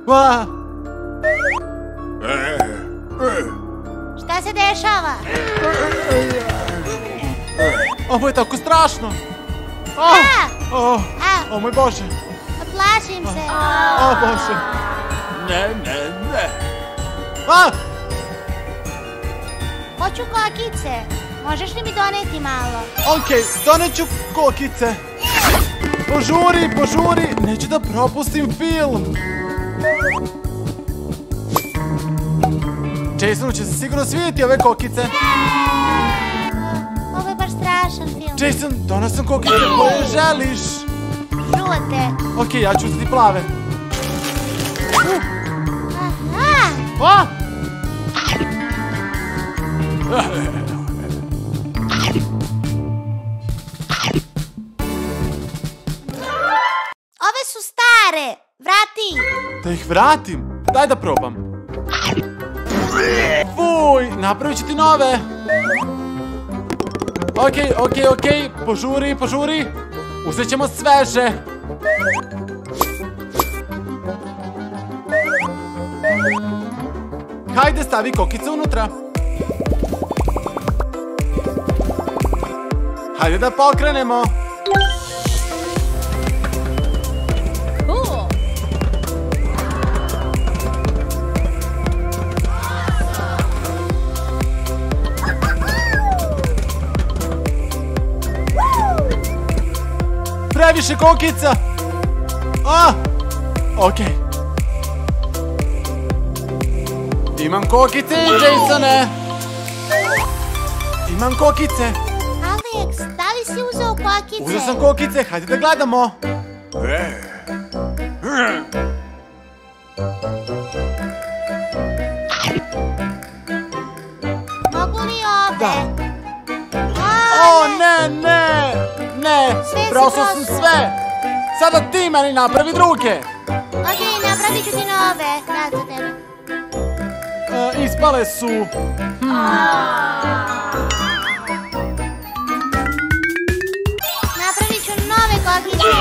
Šta se dešava? Ovo je tako strašno. O moj Bože. Plašim se. O Bože. Ne. Hoću kokice. Možeš li mi doneti malo? Okej, doneću kokice. Požuri, neću da propustim film. Jasonu će se sigurno svidjeti ove kokice. Ovo je baš strašan film. Jason, donosam kokice koje želiš. Žute. Okej, ja ću uzeti plave. Ove su stare. Vrati. Da ih vratim? Daj da probam. Fuj, napravit ću ti nove. Okej, požuri. Uzet ćemo sveže. Hajde, stavi kokice unutra. Hajde da pokrenemo. Previše kokica. Okej. Imam kokice, Jasone. Imam kokice. Alex, da li si uzeo kokice? Uzeo sam kokice, hajde da gledamo. Mogu li ove? Da. Ne. Prosao sam sve. Sada ti meni napravi druge. Okej, napravit ću ti nove. Da, za tebe. Ispale su. Napravit ću nove kokice.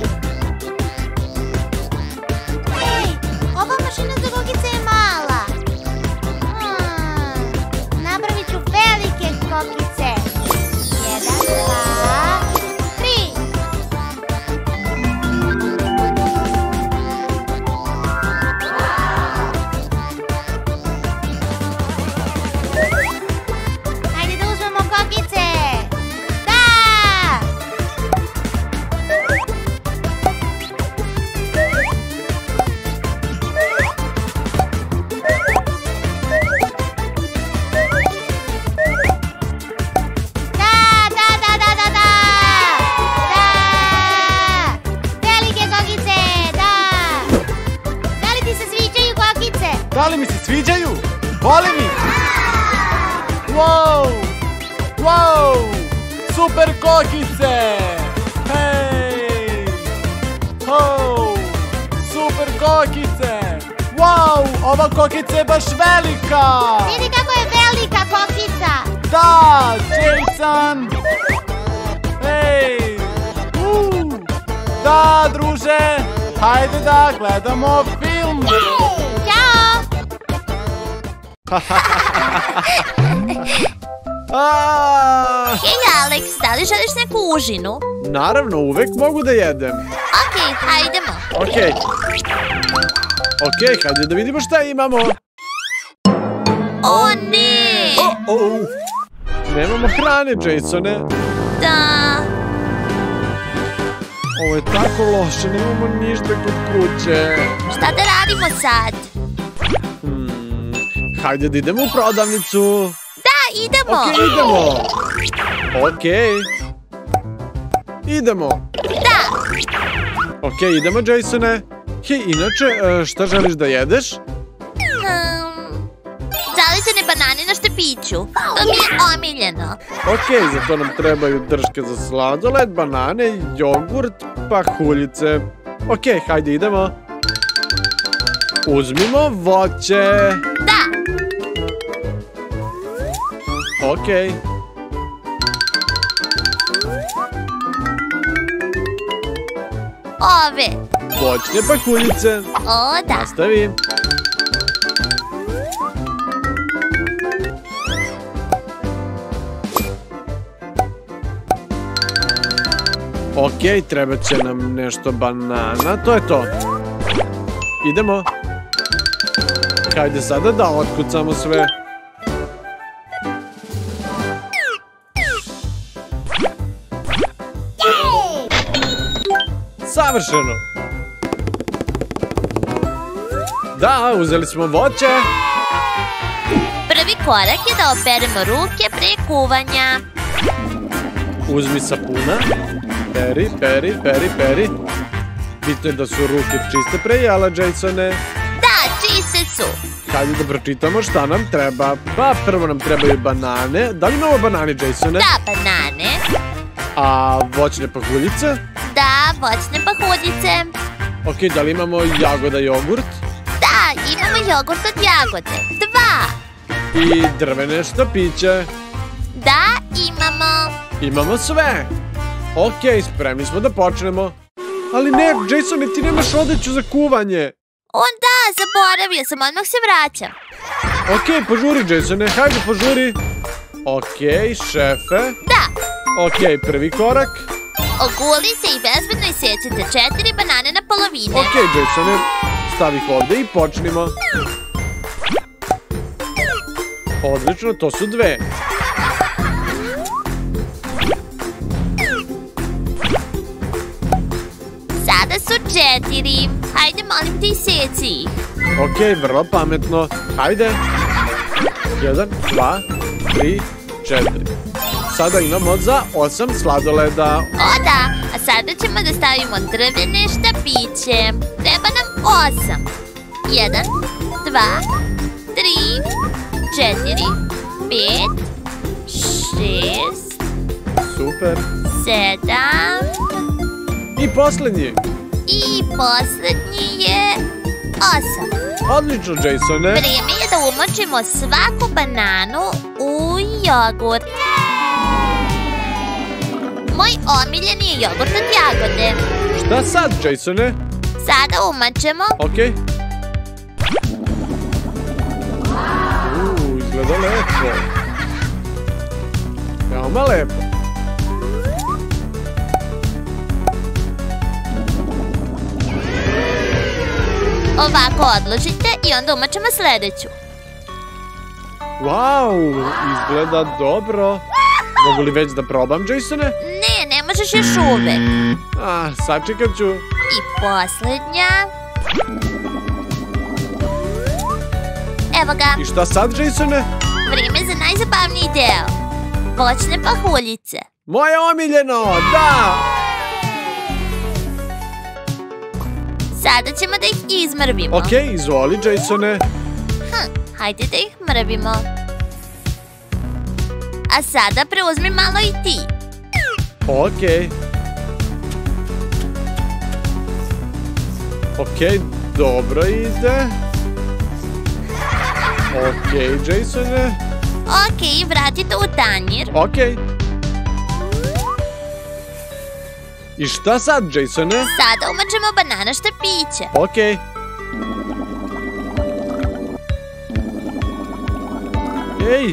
Ej, ova mašina za kokice je mala. Napravit ću velike kokice. 1, 2, 3. Hajde da uzmemo kokice. Da! Velike kokice, da! Da li ti se sviđaju kokice? Da li mi se sviđaju? Volim ih! Wow! Super kokice! Hej! Super kokice! Wow! Ova kokica je baš velika! Vidi kako je velika kokica! Da! Jason! Hej! Da, druže! Hajde da gledamo film! Ćao! Hej Alex, da li želiš neku užinu? Naravno, uvek mogu da jedem. Okej, hajdemo. Okej, hajde da vidimo šta imamo. O ne! Nemamo hrane, Jasone. Da. Ovo je tako loše, nemamo ništa kod kuće. Šta da radimo sad? Hajde da idemo u prodavnicu. Da, idemo. Idemo. Da. Idemo, Jasone. Hej, inače, šta želiš da jedeš? Zaleđene banane na štepiću. To mi je omiljeno. Za to nam trebaju drške za sladoled, banane, jogurt, pahuljice. Hajde idemo. Uzmimo voće. Da. Ove. voćne pahuljice. O, da. Nastavi. Ok, treba će nam nešto banana, to je to. Idemo. Hajde sada da otkucamo sve. Savršeno. Da, uzeli smo voće. Prvi korak je da operemo ruke pre kuvanja. Uzmi sapuna. Peri, peri, peri, peri. Bitno je da su ruke čiste pre jela, Jasone. Da, čiste su. Hajde da pročitamo šta nam treba. Pa prvo nam trebaju banane. Da li imamo banane, Jasone? Da, banane. A voćne pahuljice? Da, voćne pahuljice. Ok, da li imamo jagoda jogurt? Da, imamo jogurt od jagode. 2. I drvene štapiće. Da, imamo. Imamo sve. Ok, spremni smo da počnemo. Ali ne, Jasone, ti nemaš odeću za kuvanje. Da, zaboravio sam, odmah se vraćam. Ok, požuri, Jasone, hajde požuri. Ok, šefe. Da. Ok, prvi korak. Ogulite i bezbedno isecite 4 banane na polovine. Ok, Jasone, stavi ih ovde i počnimo. Odlično, to su 2. Sada su 4. Hajde, molim te, iseci ih. Ok, vrlo pametno. Hajde. 1, 2, 3, 4. Sada imamo za 8 sladoleda. O da, a sada ćemo da stavimo drvene štapiće. Treba nam 8. 1, 2, 3, 4, 5, 6, Super. 7. I poslednji. I poslednji je 8. Odlično, Jasone. Vrijeme je da umočimo svaku bananu u jogurt. Moj omiljeni je jogurt od jagode. Šta sad, Jasone? Sada umačemo. Ok. Izgleda lepo. Veoma lepo. Ovako odložite i onda umačemo sledeću. Wow, izgleda dobro. Mogu li već da probam, Jasone? Ne možeš još uvek. Sačekat ću. I poslednja. Evo ga. I šta sad, Jasone? Vrijeme za najzabavniji deo. Voćne pahuljice. Moje omiljeno, da! Sada ćemo da ih izmrvimo. Ok, izvoli, Jasone. Hajde da ih mrvimo. A sada preuzmi malo i ti. Ok. Ok, dobro ide. Ok, Jasone. Ok, vratite u tanjir. Ok. I šta sad, Jasone? Sada umačemo banana štapiće. Ok. Ej!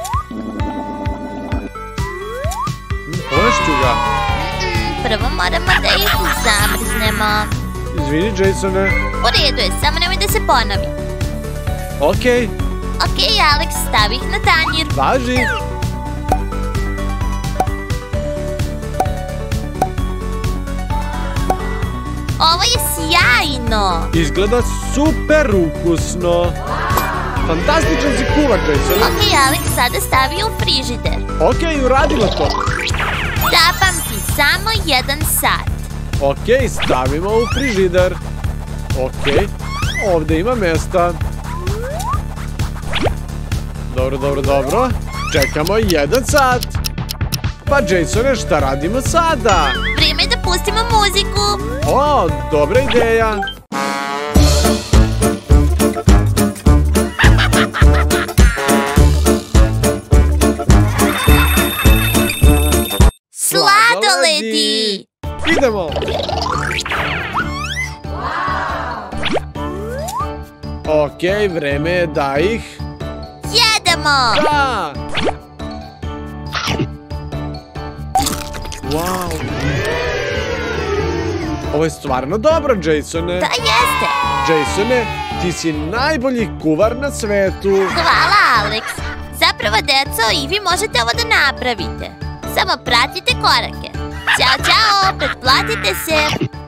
Poješću ga. Prvo moramo da ih zamrznemo. Izvini, Jasone. U redu je, samo nemoj da se ponovi. Ok. Ok, Alex, stavi ih na tanjir. Važi. Ovo je sjajno. Izgleda super ukusno. Fantastičan si kuvač, Jasone. Ok, Alex, sada stavi u frižider. Ok, uradimo to. Zapamti, samo 1 sat. Ok, stavimo u frižider. Ok, ovde ima mesta. Dobro, dobro, dobro. Čekamo 1 sat. Pa, Jasone, šta radimo sada? Vrijeme je da pustimo muziku. O, dobra ideja. Sladoledi! Idemo. Okej, vreme je da ih... Jedemo! Da! Wow! Ovo je stvarno dobro, Jasone. Da, jeste. Jasone, ti si najbolji kuvar na svetu. Hvala, Alex. Zapravo, deco, i vi možete ovo da napravite. Samo pratite korake. Ćao, ćao, pretplatite se.